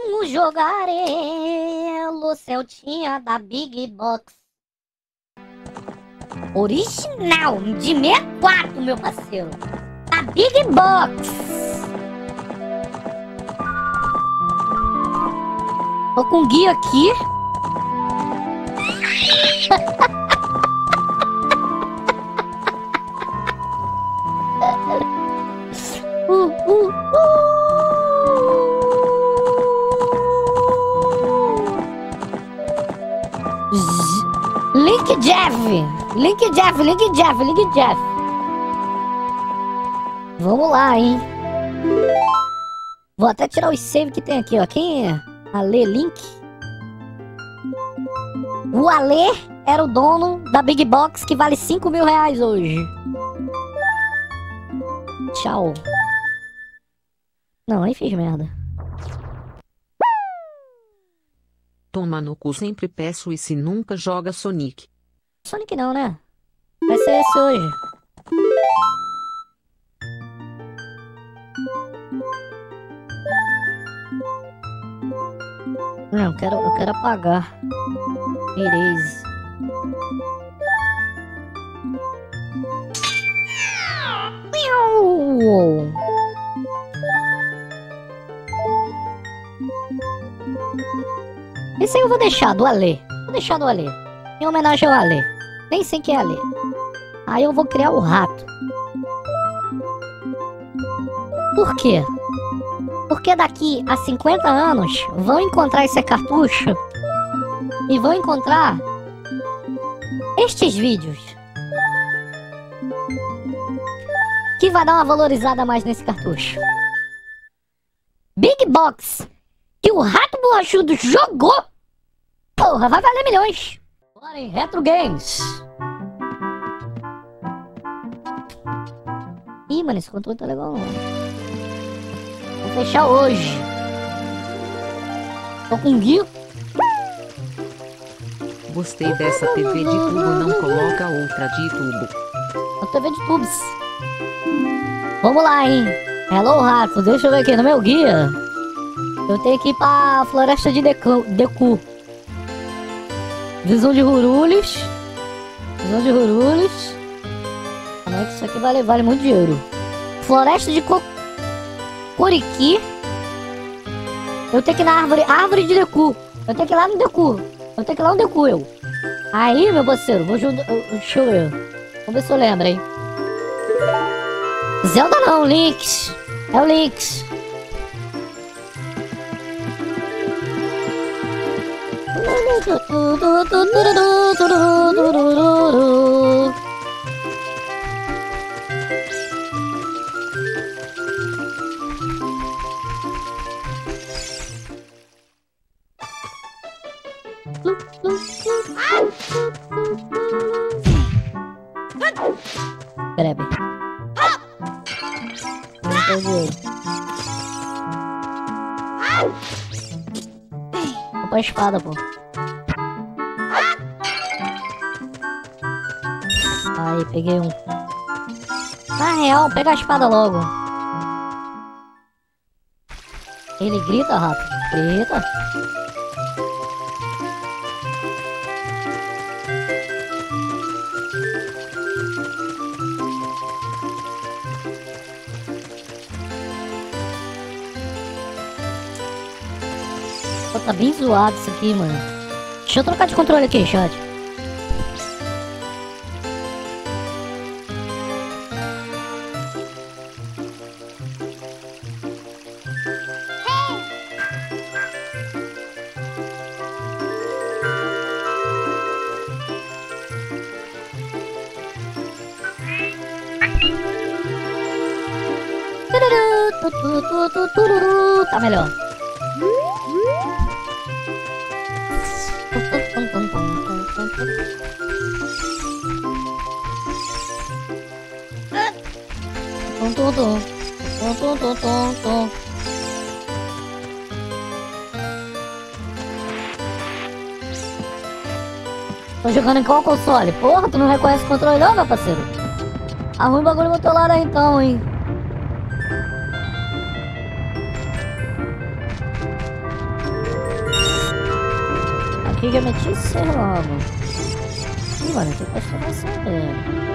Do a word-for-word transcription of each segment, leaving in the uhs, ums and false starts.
Vamos jogar elo, Celtinha da Big Box. Original, de sessenta e quatro, meu parceiro. Da Big Box. Tô com guia aqui. uh, uh, uh. Link Jeff, Link Jeff, Link Jeff, Link Jeff. Vamos lá, hein? Vou até tirar os save que tem aqui, ó. Quem é? Ale Link. O Ale era o dono da Big Box que vale cinco mil reais hoje. Tchau. Não, aí fiz merda. Toma no cu, sempre peço, e se nunca joga Sonic? Sonic não, né? Vai ser esse hoje. Não, eu quero, eu quero apagar. Erase. Esse aí eu vou deixar do Ale. Vou deixar do Ale. Em homenagem ao Ale. Nem sei quem é Ale. Aí eu vou criar o rato. Por quê? Porque daqui a cinquenta anos vão encontrar esse cartucho e vão encontrar estes vídeos que vai dar uma valorizada a mais nesse cartucho. Big Box que o Rato Borrachudo jogou, porra, vai valer milhões. Bora em Retro Games. Ih, mano, esse controle tá legal não. Vou fechar hoje. Tô com guia. Gostei dessa T V de tubo, não coloca outra de tubo. A T V de tubos. Vamos lá, hein. Hello, rato. Deixa eu ver aqui no meu guia. Eu tenho que ir pra Floresta de Deku. Deku. Visão de Hurulis. Visão de Hurulis. Não é que isso aqui vale, vale muito dinheiro. Floresta de Co Coriqui. Eu tenho que ir na árvore. Árvore de Deku. Eu tenho que ir lá no Deku. Eu tenho que ir lá no Deku, eu. Aí, meu parceiro, vou juntar. Deixa eu ver. Vamos ver se eu lembro, hein. Zelda não, Lynx. É o Lynx. Peraí. Vou pra espada, pô. Aí, peguei um. Na real, pega a espada logo. Ele grita, rato. Grita. Pô, tá bem zoado isso aqui, mano. Deixa eu trocar de controle aqui, chat. Tá melhor. Tum, tum, tum. Tum, tum, tum, tum, tum. Tô jogando em qual console? Porra, tu não reconhece o controle não, meu parceiro? Arruma o bagulho do teu lado aí então, hein? aqui já meti esse logo. Ih, mano, tem que prestar atenção, velho.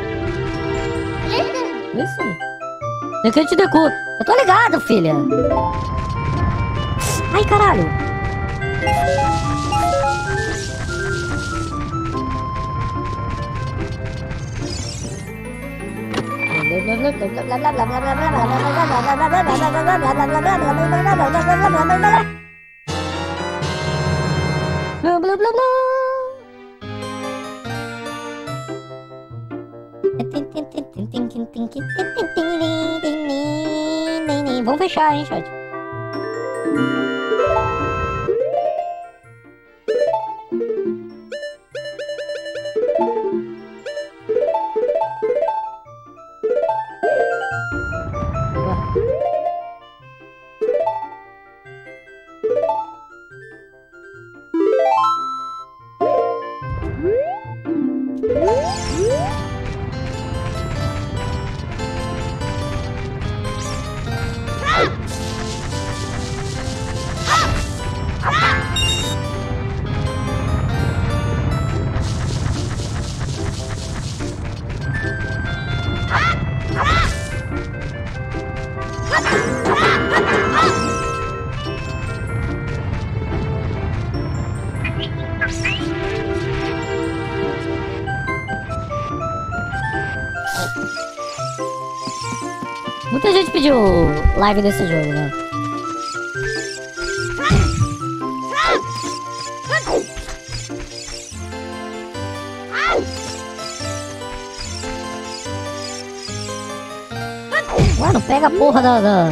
Isso. Tem que te decu. Eu tô ligado, filha. Ai, caralho. Blá, blá, blá, blá. Vamos fechar, hein, chat? Muita gente pediu live desse jogo, né? Ué, não pega a porra da... da...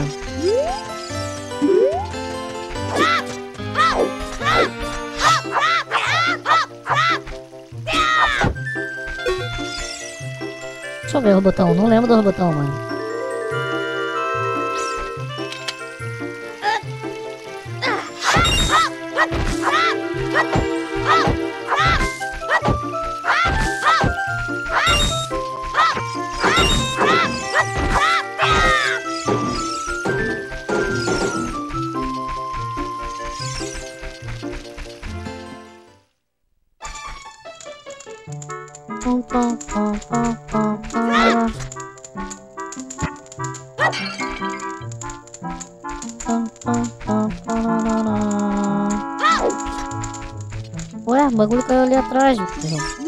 Deixa eu ver o botão, não lembro do botão, mano. Ué, o bagulho caiu ali atrás, meu.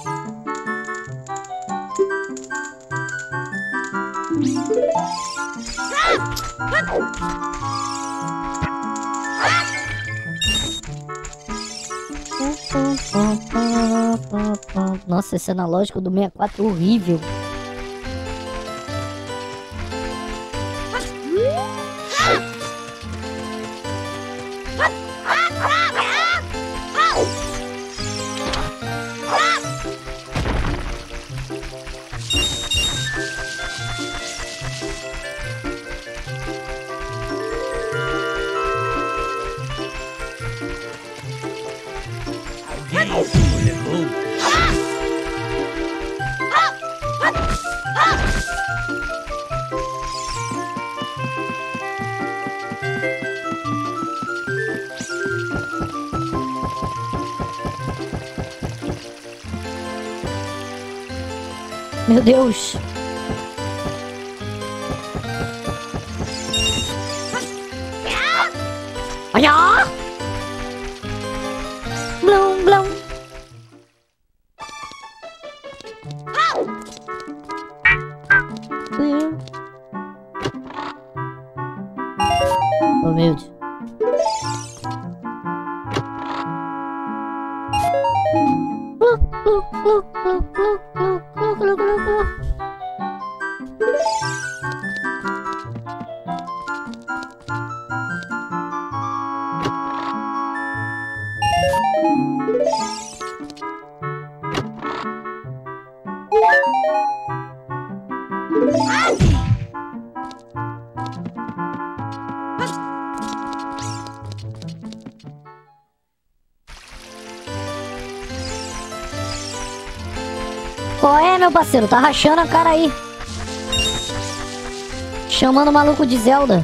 Nossa, esse analógico do sessenta e quatro é horrível. Meu Deus. Olha! Blum, blum. Humilde. Qual é, meu parceiro? Tá rachando a cara aí. Chamando o maluco de Zelda.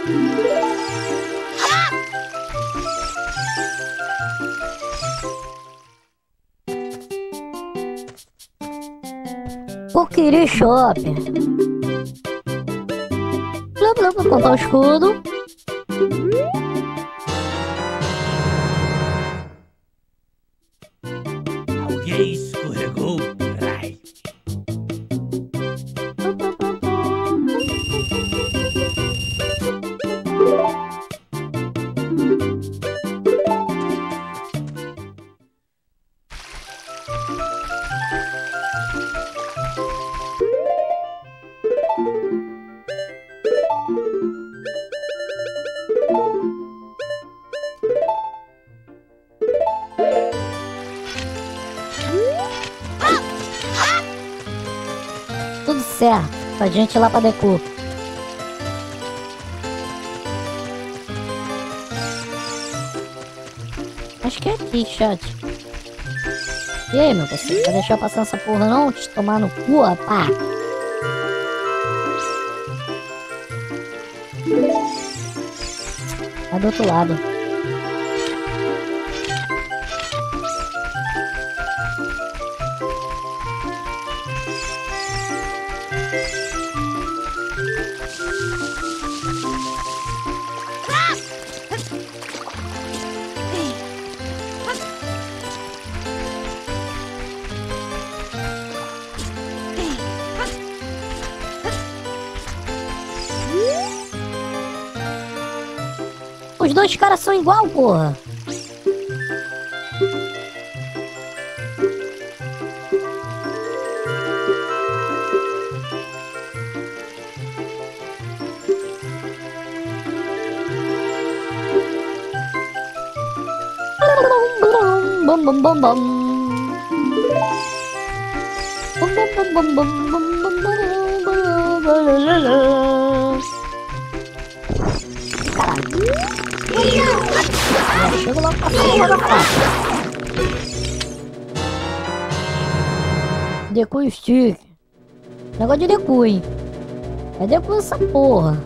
Coquiri Shopping. Blá blá blá, comprar o escudo. Alguém escorregou. Ai. Tudo certo, pra gente ir lá pra Deku. Acho que é aqui, chat. E aí, meu parceiro, vai deixar eu passar essa porra não? Te tomar no cu, rapá. Vai do outro lado. Os dois caras são igual, porra. Bum bum bum bum. Bum bum bum bum bum bum bum bum. Chega logo pra porra da frente. Deku Stick. Negócio de Deku, hein? É Deku essa porra.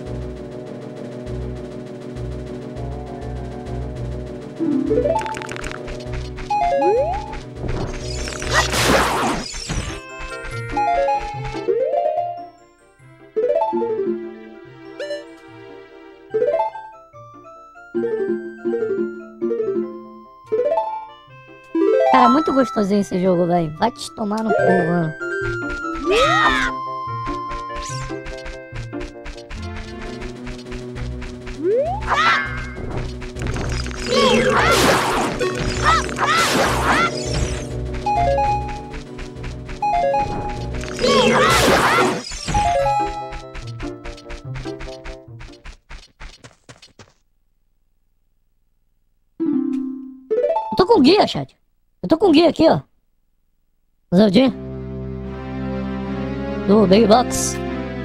Cara, muito gostosinho esse jogo, velho. Vai te tomar no cu, mano. Eu tô com guia, chat. Eu tô com guia aqui, ó. Zeldinho. Do Big Box.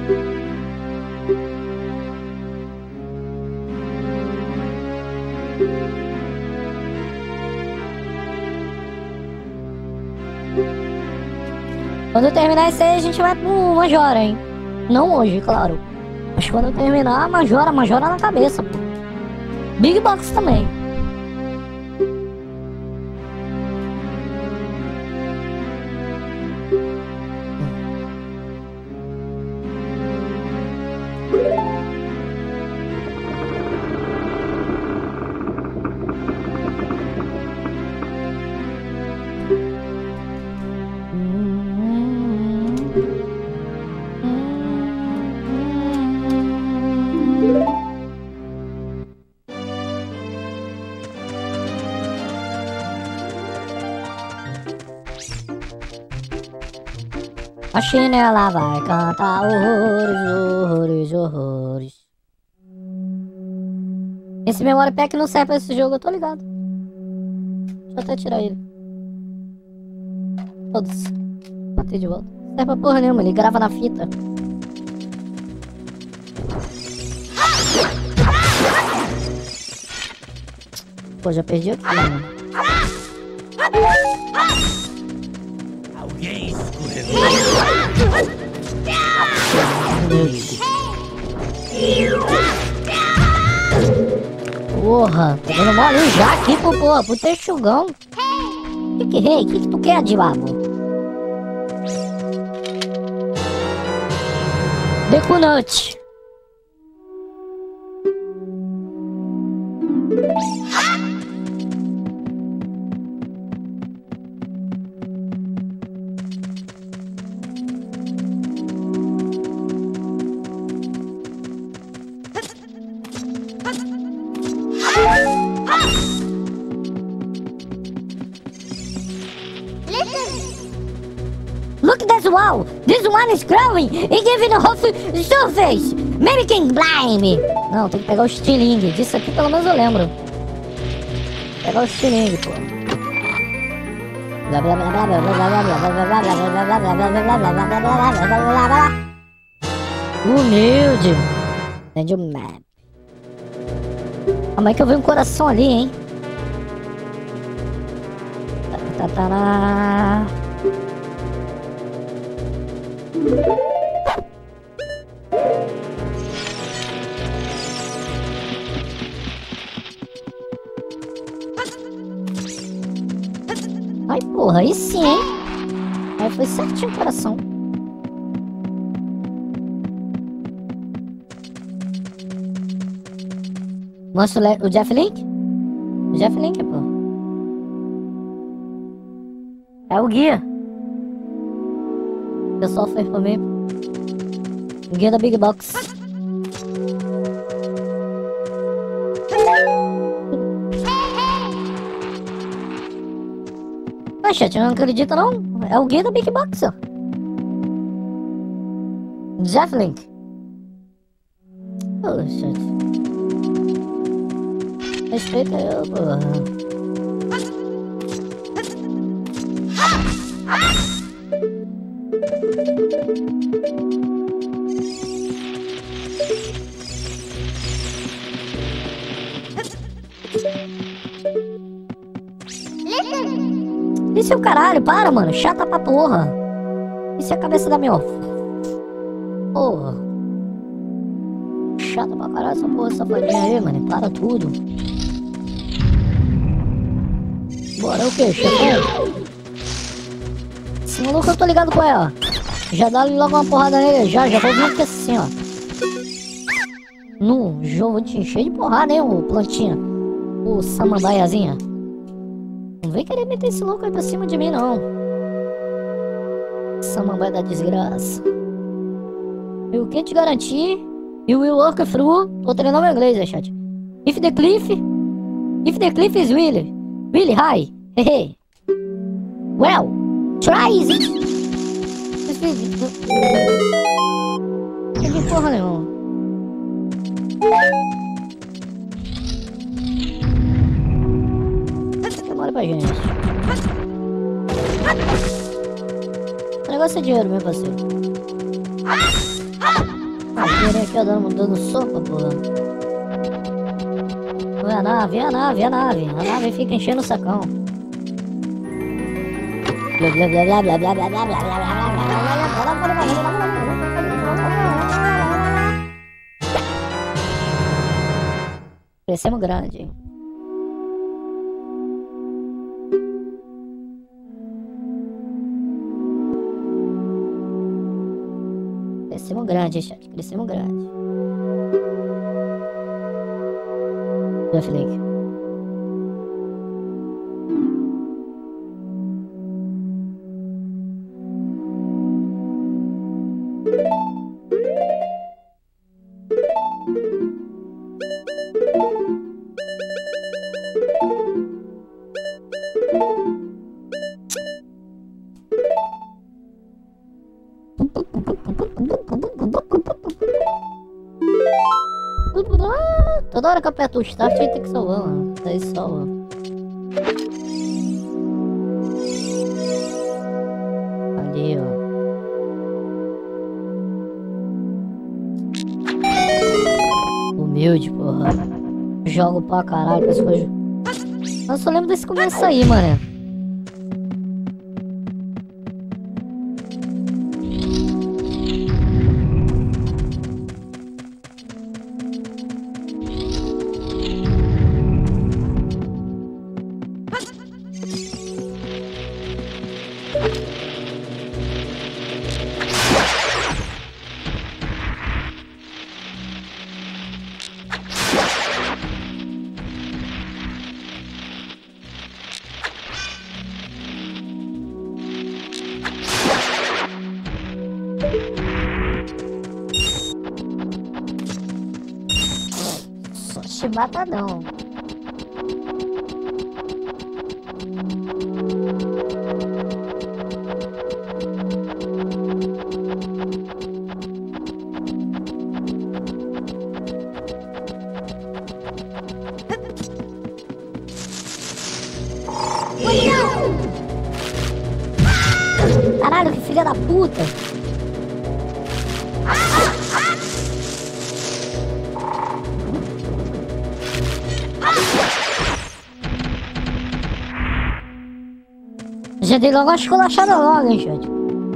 Quando eu terminar esse aí, a gente vai pro Majora, hein? Não hoje, claro. Mas quando eu terminar, Majora, Majora na cabeça, pô. Big Box também. A chinela vai cantar horrores, horrores, horrores. Esse Memory Pack não serve pra esse jogo, eu tô ligado. Deixa eu até tirar ele. Todos. Botei de volta. Não serve pra porra nenhuma, ele grava na fita. Pô, já perdi aqui, mano. Alguém escorregou. Porra, tô dando mole já aqui pro porra, pro texugão. Que que rei? Que que tu quer, diabo? Decunante. Look at this wall. This one is growing and giving a whole surface. Maybe can blame. Não, tem que pegar o estilingue. Disso aqui pelo menos eu lembro. Pegar o estilingue, pô. Humilde. Entendi o map. Calma aí que eu vi um coração ali, hein. Tatará. Ai, porra, aí sim, hein? Aí foi certinho o coração. Mostra o Jeff Link? O Jeff Link, pô. É o guia. O pessoal fez pra mim. O guia da Big Box. Ah, chat, não acredita não? É o guia da Big Box, ó. Jeff Link. Oh, chat. Respeita eu, porra. Isso é o caralho, para, mano. Chata pra porra. Isso é a cabeça da minha. Porra. Chata pra caralho essa porra, safadinha aí, mano. Para tudo. Bora o que, chefão? Esse maluco eu tô ligado com ela. Já dá logo uma porrada nele. Já, já vou vir aqui assim, ó. No jogo vou te encher de porrada, hein, o plantinha. O samambaiazinha. Não vem querer meter esse louco aí pra cima de mim, não. Samambaia da desgraça. Eu quero te garantir. You will work through. Tô treinando meu inglês, né, chat? If the cliff. If the cliff is really, really high. Hey. Well, try it. Não tem porra nenhuma. Demora pra gente. O negócio é dinheiro, meu parceiro. Ah, dinheiro aqui, ó, dando, dando sopa, porra. É a nave, é a nave, é a nave. A nave fica enchendo o sacão. Blá blá blá blá blá blá blá blá blá blá blá. Crescemos grande. Crescemos grande, chat. Crescemos grande. Jeff Link. Toda hora que eu aperto o start, a gente tem que salvar, mano. Daí salva. Ali, ó. Humilde, porra. Jogo pra caralho com as coisas. Eu só lembro desse começo aí, mano. te mata não. Caralho, que filha da puta! Já dei logo uma esculachada logo, hein, gente.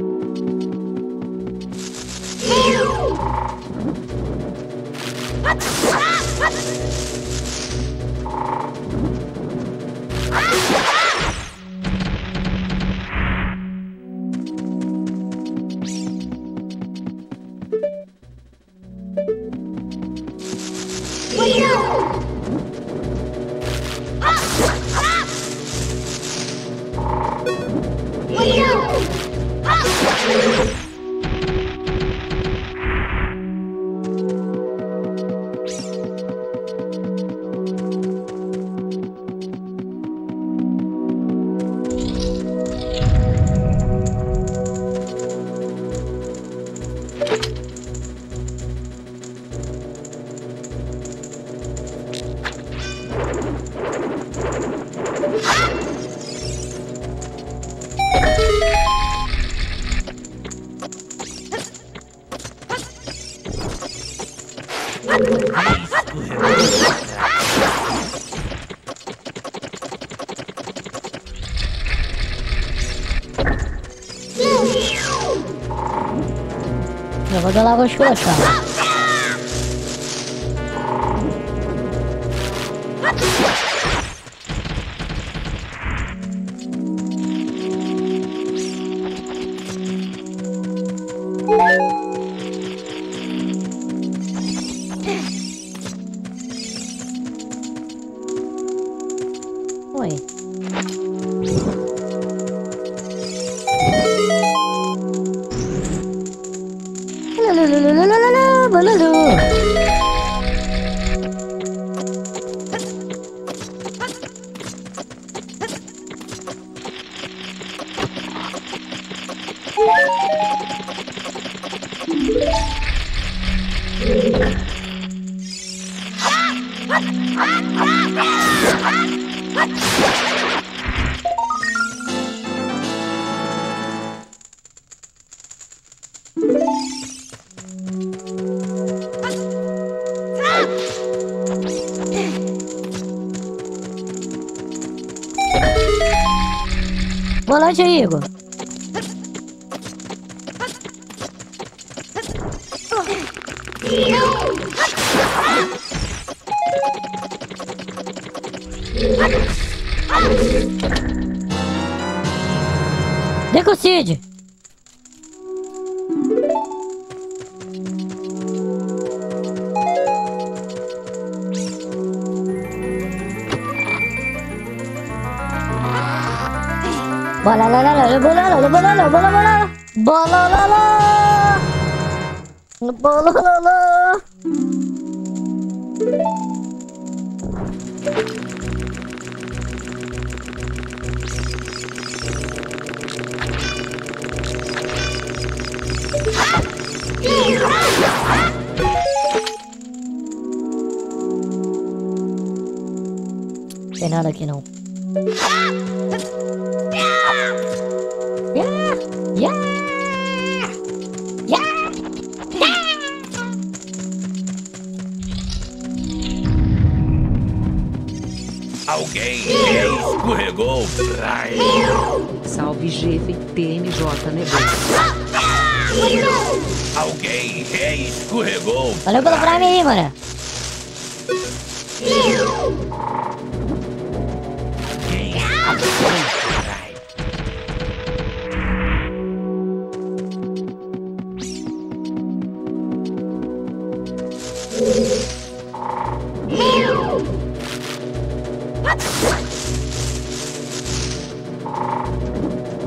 Já vou dar logo uma esculachada. Oi. Boa noite, Igor. Decocide. Bola la la la, bola la la, bola la, bola bola, bola la la, bola la la. Tem nada aqui não. Yeah! Yeah! Yeah! Alguém escorregou. Ai. Salve G F T M J negou. Alguém escorregou. Valeu pelo Prime aí, mano.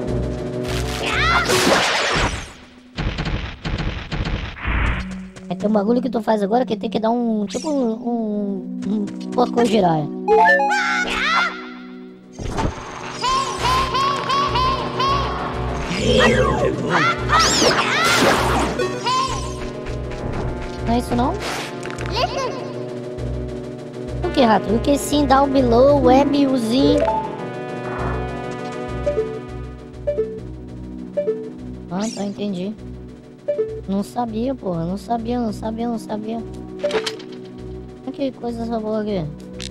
Vai bagulho que tu faz agora que tem que dar um... Tipo um... Um... um porco giraia. Não é isso não? O que, rato? O que sim, down below, web, uzinho. Ah, tá, entendi. Não sabia, porra. Não sabia, não sabia, não sabia. Que coisa essa boa aqui.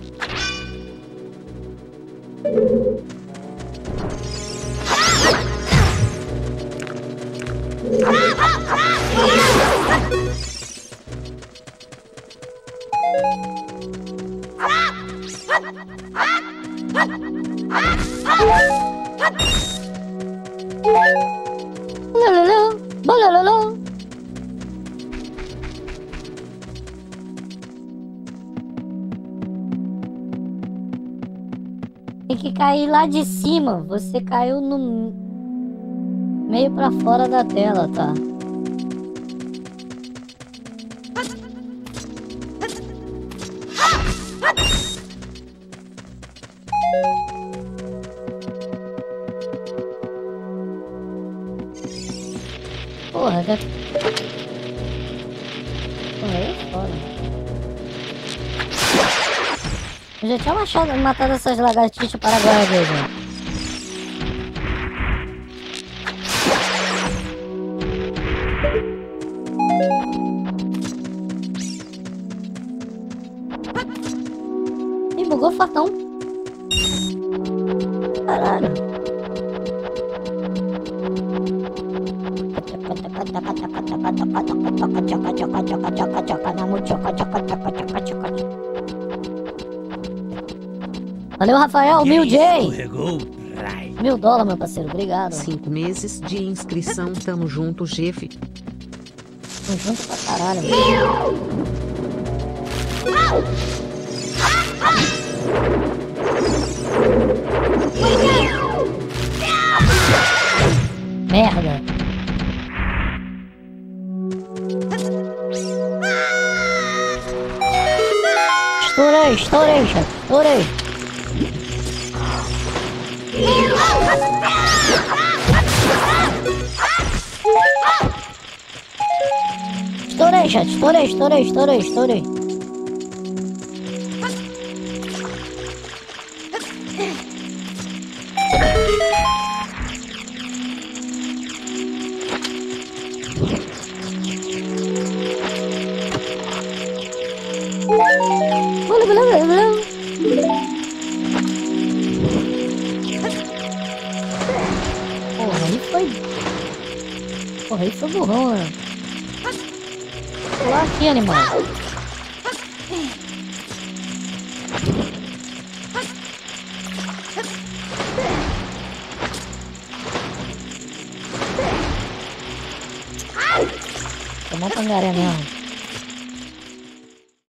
Bololô, bololô. Tem que cair lá de cima. Você caiu no meio pra fora da tela, tá? Porra, cara. Porra, aí é foda. Eu já tinha machado, matado essas lagartixas paraguaias dele, velho. Ih, bugou fortão. Caralho. Valeu, Rafael, mil J. Mil dólar, meu parceiro, obrigado. Cinco meses de inscrição, tamo junto, Jeff. Tamo junto pra caralho, mano. Merda. Estourei, estourei, chefe, estourei. Estourei, chat, estourei, estourei, estourei, estourei. Porra, aí foi... Porra, aí foi burrão, né? Pular aqui, animal. Tomou pangaré mesmo.